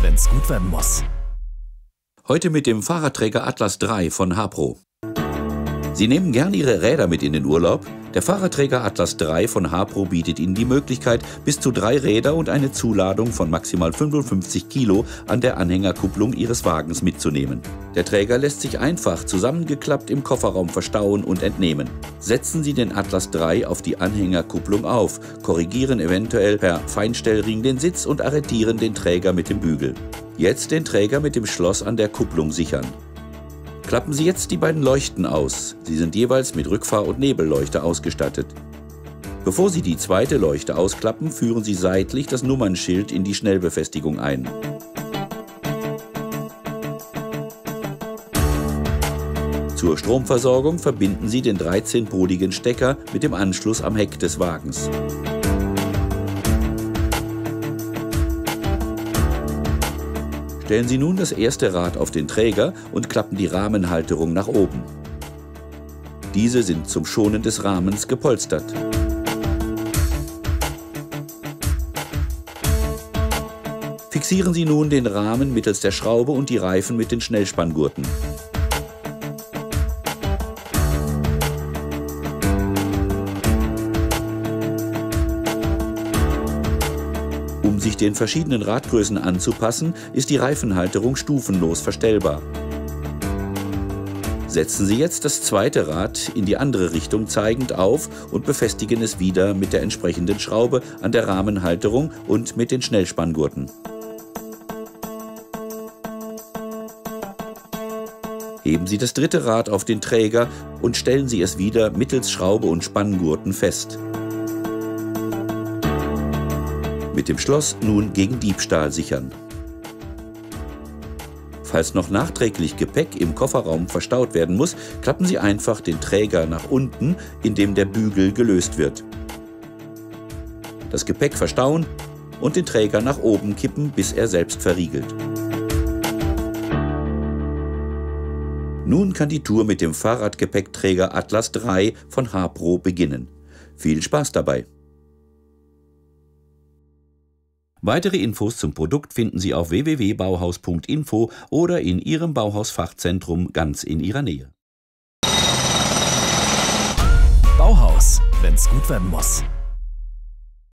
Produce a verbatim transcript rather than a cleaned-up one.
wenn's gut werden muss. Heute mit dem Fahrradträger Atlas drei von Hapro. Sie nehmen gern Ihre Räder mit in den Urlaub? Der Fahrradträger Atlas drei von Hapro bietet Ihnen die Möglichkeit, bis zu drei Räder und eine Zuladung von maximal fünfundfünfzig Kilo an der Anhängerkupplung Ihres Wagens mitzunehmen. Der Träger lässt sich einfach zusammengeklappt im Kofferraum verstauen und entnehmen. Setzen Sie den Atlas drei auf die Anhängerkupplung auf, korrigieren eventuell per Feinstellring den Sitz und arretieren den Träger mit dem Bügel. Jetzt den Träger mit dem Schloss an der Kupplung sichern. Klappen Sie jetzt die beiden Leuchten aus. Sie sind jeweils mit Rückfahr- und Nebelleuchte ausgestattet. Bevor Sie die zweite Leuchte ausklappen, führen Sie seitlich das Nummernschild in die Schnellbefestigung ein. Zur Stromversorgung verbinden Sie den dreizehnpoligen Stecker mit dem Anschluss am Heck des Wagens. Stellen Sie nun das erste Rad auf den Träger und klappen die Rahmenhalterung nach oben. Diese sind zum Schonen des Rahmens gepolstert. Fixieren Sie nun den Rahmen mittels der Schraube und die Reifen mit den Schnellspanngurten. Um sich den verschiedenen Radgrößen anzupassen, ist die Reifenhalterung stufenlos verstellbar. Setzen Sie jetzt das zweite Rad in die andere Richtung zeigend auf und befestigen es wieder mit der entsprechenden Schraube an der Rahmenhalterung und mit den Schnellspanngurten. Heben Sie das dritte Rad auf den Träger und stellen Sie es wieder mittels Schraube und Spanngurten fest. Mit dem Schloss nun gegen Diebstahl sichern. Falls noch nachträglich Gepäck im Kofferraum verstaut werden muss, klappen Sie einfach den Träger nach unten, indem der Bügel gelöst wird. Das Gepäck verstauen und den Träger nach oben kippen, bis er selbst verriegelt. Nun kann die Tour mit dem Fahrradgepäckträger Atlas drei von Hapro beginnen. Viel Spaß dabei! Weitere Infos zum Produkt finden Sie auf w w w punkt bauhaus punkt info oder in Ihrem Bauhaus-Fachzentrum ganz in Ihrer Nähe. Bauhaus, wenn's gut werden muss.